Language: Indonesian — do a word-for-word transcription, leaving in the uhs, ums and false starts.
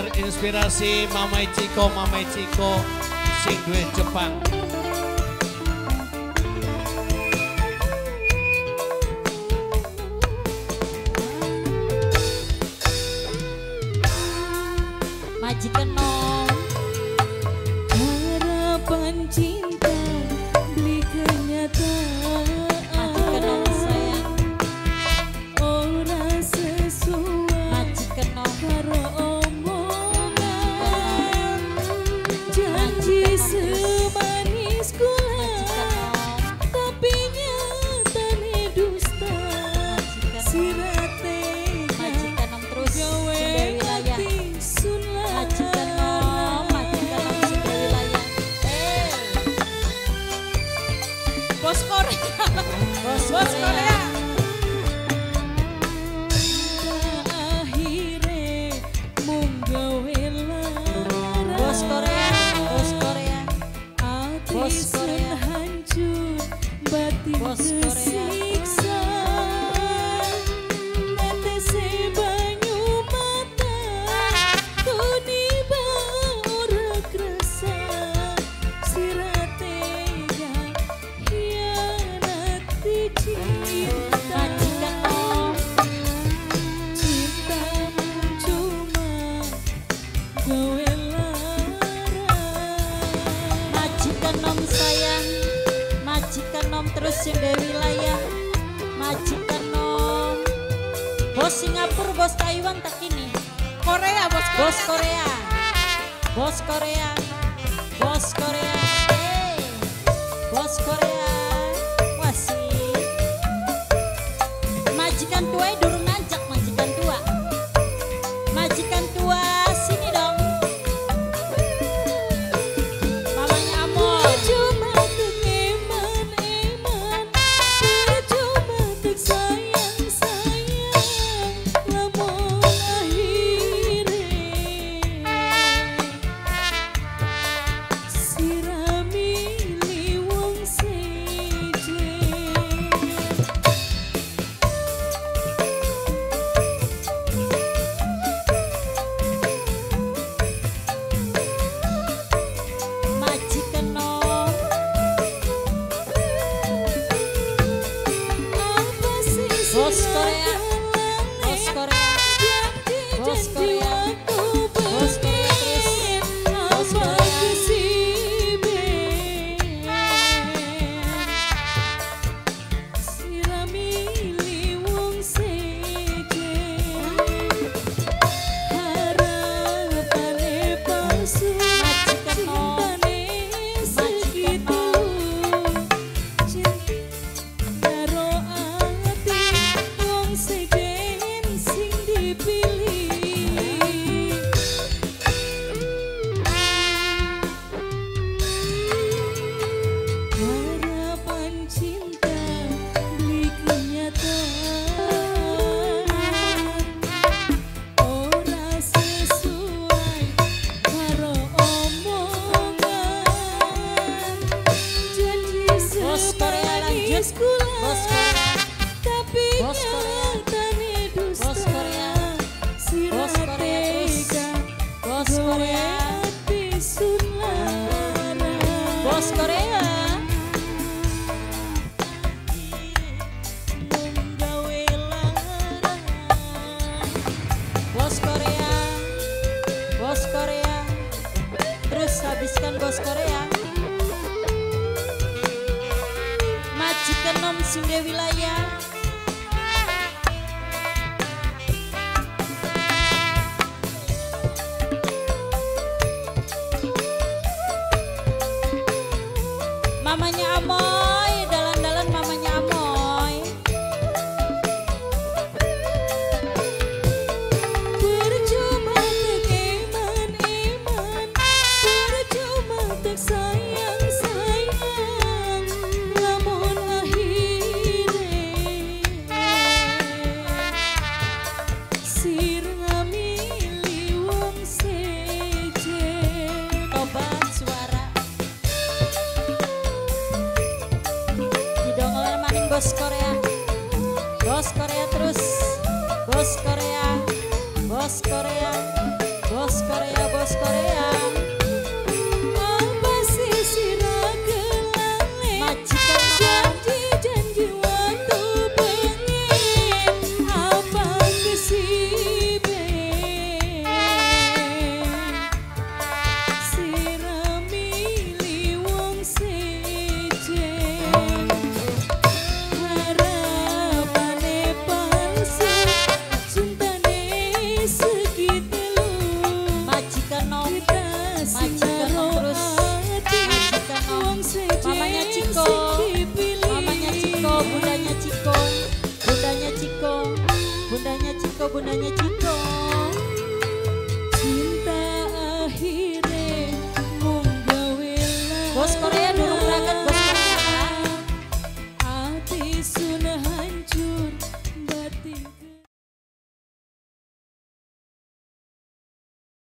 terinspirasi Mamai Ciko, Mamai Ciko sing duwe Jepang. Majikan nom harapan cinta beli kenyataan. Majikan nom sayang ora sesuai. Majikan nom karo omongan janji semanis gula tapi nyatane dusta. Sirate majikan nom terus gawe hati sunlah. Majikan nom, majikan nom sudah wilayah. Eh, bos Korea, bos, bos Korea. Akhirnya mung gawe lara. Bos Korea, bos Korea, bos Korea hancur, batin tersiksa. Netese banyu mata, kuniba ora krasa. Sirate ya hianati cinta. Majikan nom, cinta cuma gawe lara. Majikan nom sayang, majikan nom terus sing gawe wilayah. Majikan nom, bos Singapura, bos Taiwan tak ini. Korea, bos Korea. Bos Korea, bos Korea, bos Korea. Hey, bos Korea. Wasih. Majikan tua durung ngajak majikan tua. Majikan tua sini dong. Mamanya Amor. Percuma tuk eman eman, percuma tuk sayang sayang, lamun akhire sirami liwung seje. Majikan nom, apa sih bos Korea, bos Korea, bos Korea, bos Korea terus, bos Korea. Sirami liwung seje, harapane palsu, cintane segitu, cinta karo ati wong sejen sing dipilih. Harapan cinta beli kenyataan, ora sesuai karo omongan janji semanis gula bos Korea. Tapi Bos Korea. nyatane dusta. Bos Korea. Bos Korea terus. Bos Korea. hati sunlara. Bos Korea. Menggawe lara. Bos Korea. Bos Korea. Terus habiskan bos Korea. Majikan nom sing duwe wilayah. Mamanya Amoy, dalan-dalan mamanya Amoy. Percuma tek eman eman, percuma tek sayang sayang, lamun akhire sir ngamili wong sejen. Obat suara. Didongol maning bos Korea. Bos Korea terus. Bos Korea. Bos Korea. Bos Korea. Nanya